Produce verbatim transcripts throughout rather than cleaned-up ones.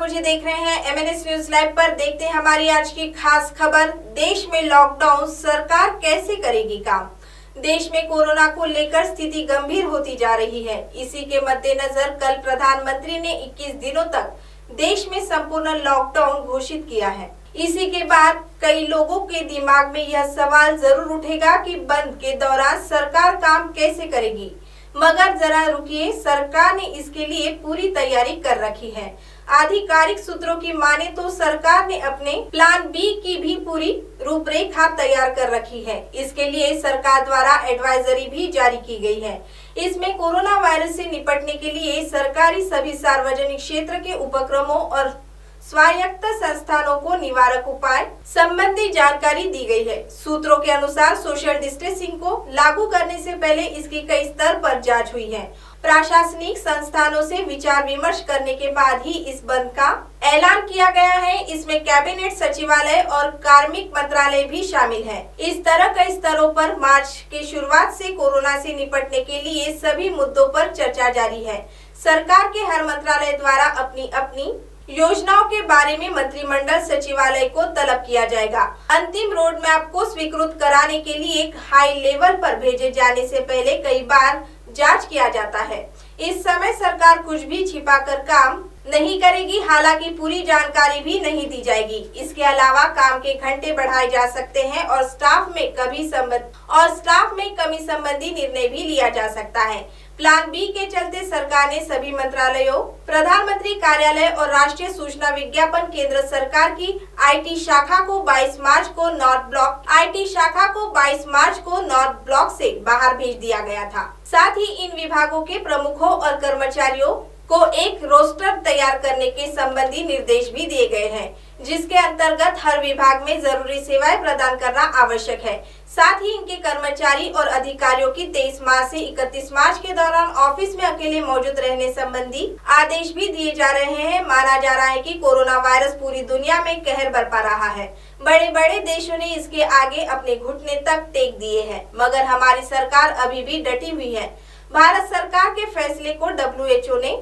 मुझे देख रहे हैं एमएनएस न्यूज लाइव पर। देखते हैं हमारी आज की खास खबर। देश में लॉकडाउन, सरकार कैसे करेगी काम। देश में कोरोना को लेकर स्थिति गंभीर होती जा रही है। इसी के मद्देनजर कल प्रधानमंत्री ने इक्कीस दिनों तक देश में संपूर्ण लॉकडाउन घोषित किया है। इसी के बाद कई लोगों के दिमाग में यह सवाल जरूर उठेगा कि बंद के दौरान सरकार काम कैसे करेगी। मगर जरा रुकिए, सरकार ने इसके लिए पूरी तैयारी कर रखी है। आधिकारिक सूत्रों की माने तो सरकार ने अपने प्लान बी की भी पूरी रूपरेखा तैयार कर रखी है। इसके लिए सरकार द्वारा एडवाइजरी भी जारी की गई है। इसमें कोरोना वायरस से निपटने के लिए सरकारी सभी सार्वजनिक क्षेत्र के उपक्रमों और स्वायत्त संस्थानों को निवारक उपाय संबंधी जानकारी दी गई है। सूत्रों के अनुसार सोशल डिस्टेंसिंग को लागू करने से पहले इसकी कई स्तर पर जांच हुई है। प्रशासनिक संस्थानों से विचार विमर्श करने के बाद ही इस बंद का ऐलान किया गया है। इसमें कैबिनेट सचिवालय और कार्मिक मंत्रालय भी शामिल है। इस तरह कई स्तरों पर मार्च के शुरुआत से कोरोना से निपटने के लिए सभी मुद्दों पर चर्चा जारी है। सरकार के हर मंत्रालय द्वारा अपनी अपनी योजनाओं के बारे में मंत्रिमंडल सचिवालय को तलब किया जाएगा। अंतिम रोड मैप को स्वीकृत कराने के लिए एक हाई लेवल पर भेजे जाने से पहले कई बार जांच किया जाता है। इस समय सरकार कुछ भी छिपाकर काम नहीं करेगी, हालांकि पूरी जानकारी भी नहीं दी जाएगी। इसके अलावा काम के घंटे बढ़ाए जा सकते हैं और स्टाफ में कभी संबंध और स्टाफ में कमी संबंधी निर्णय भी लिया जा सकता है। प्लान बी के चलते सरकार ने सभी मंत्रालयों, प्रधानमंत्री कार्यालय और राष्ट्रीय सूचना विज्ञापन केंद्र सरकार की आईटी शाखा को बाईस मार्च को नॉर्थ ब्लॉक आईटी शाखा को बाईस मार्च को नॉर्थ ब्लॉक से बाहर भेज दिया गया था। साथ ही इन विभागों के प्रमुखों और कर्मचारियों को एक रोस्टर तैयार करने के संबंधी निर्देश भी दिए गए हैं, जिसके अंतर्गत हर विभाग में जरूरी सेवाएं प्रदान करना आवश्यक है। साथ ही इनके कर्मचारी और अधिकारियों की तेईस मार्च से इकतीस मार्च के दौरान ऑफिस में अकेले मौजूद रहने संबंधी आदेश भी दिए जा रहे हैं। माना जा रहा है कि कोरोना वायरस पूरी दुनिया में कहर बरपा रहा है। बड़े बड़े देशों ने इसके आगे अपने घुटने तक टेक दिए हैं, मगर हमारी सरकार अभी भी डटी हुई है। भारत सरकार के फैसले को डब्ल्यू एच ओ ने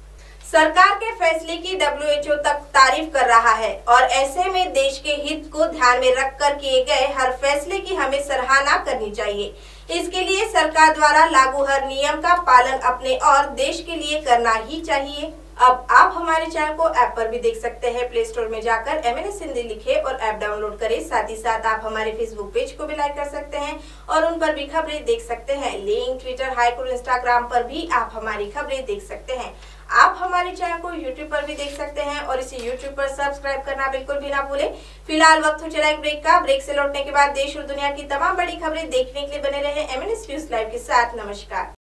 सरकार के फैसले की डब्ल्यू एच ओ तक तारीफ कर रहा है और ऐसे में देश के हित को ध्यान में रखकर किए गए हर फैसले की हमें सराहना करनी चाहिए। इसके लिए सरकार द्वारा लागू हर नियम का पालन अपने और देश के लिए करना ही चाहिए। अब आप हमारे चैनल को ऐप पर भी देख सकते हैं। प्ले स्टोर में जाकर एमएनएस हिंदी लिखे और ऐप डाउनलोड करें। साथ ही साथ आप हमारे फेसबुक पेज को भी लाइक कर सकते हैं और उन पर भी खबरें देख सकते हैं। लिंक ट्विटर, हाइक और इंस्टाग्राम पर भी आप हमारी खबरें देख सकते हैं। आप हमारे चैनल को यूट्यूब पर भी देख सकते हैं और इसे यूट्यूब पर सब्सक्राइब करना बिल्कुल भी ना भूलें। फिलहाल वक्त हो चला एक ब्रेक का। ब्रेक से लौटने के बाद देश और दुनिया की तमाम बड़ी खबरें देखने के लिए बने रहे एमएनएस न्यूज लाइव के साथ। नमस्कार।